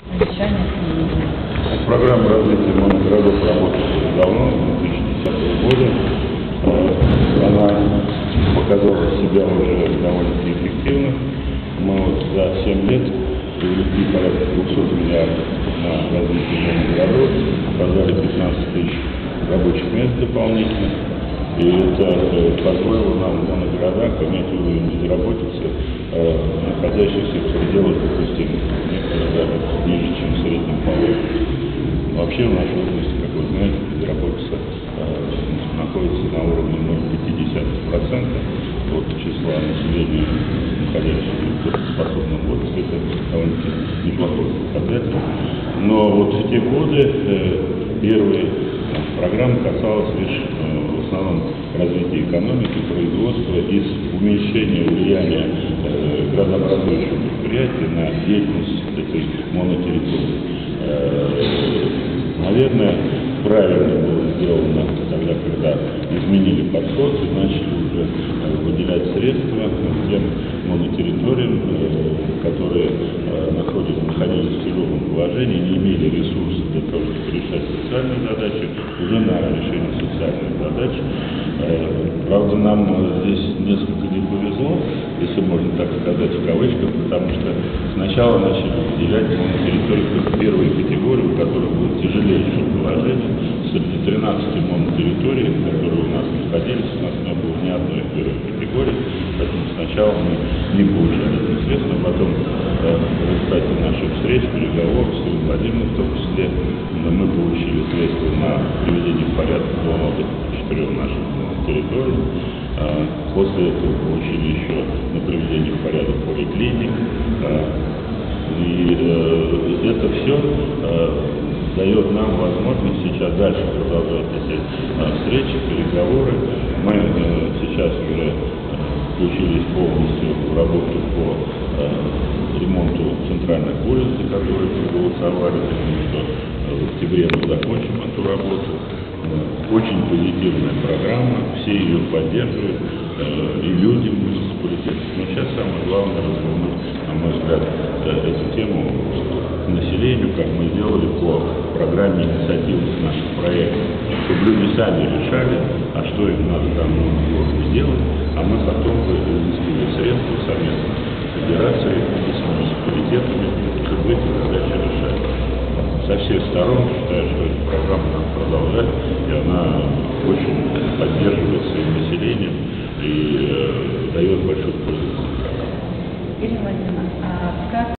Программа развития моногородов работает давно, с 2010 года. Она показала себя уже довольно-таки эффективно. Мы вот за 7 лет привлекли порядка 200 миллиардов на развитие моногородов, создали 15 тысяч рабочих мест дополнительных. И это позволило нам в моногородах иметь уровень безработицы, находящийся в пределах допустимых, некоторые даже ниже, чем в среднем по области. Вообще в нашей области, как вы знаете, безработица находится на уровне 0,5% от числа населения, находящегося в трудоспособном возрасте. Это довольно-таки неплохой показатель. Но вот в те годы первые программа касалась лишь в основном развития экономики, производства и уменьшения влияния градообразующих предприятий на деятельность этой монотерритории. Наверное, правильно было сделано тогда, когда изменили подход и начали уже выделять средства тем монотерриториям, которые находились в тяжелом положении, не имели ресурсов для того, чтобы решать социальные задачи, уже на решение социальных задач. Правда, нам здесь несколько не повезло, если можно так сказать, в кавычках, потому что сначала начали выделять монотерритории как первую категорию, у которой было тяжелейшее положение. Среди 13 монотерриторий, которые у нас находились, у нас не было ни одной первой категории, поэтому сначала мы не получали эти средства, а потом в результате наших встреч, переговоров с Владимиром в том числе, мы получили средства на приведение в порядок домов 4 наших территорий. После этого получили еще на приведение в порядок поликлиник. И это все дает нам возможность сейчас дальше продолжать эти встречи, переговоры. Мы сейчас уже включились полностью в работу по ремонту центральных улиц, которые проголосовали, потому что в октябре мы закончим эту работу. Очень позитивная программа, все ее поддерживают, и люди в муниципалитете. Но сейчас самое главное развернуть, на мой взгляд, эту тему к населению, как мы сделали по программе инициативных наших проектов, чтобы люди сами решали, а что им надо там сделать, а мы потом бы изыскивали средства совместно с федерацией и с муниципалитетами, чтобы эти задачи решать. Со всех сторон считаю, что эту программу надо продолжать, и она очень поддерживает своим населением и дает большую пользу. Ирина Владимировна,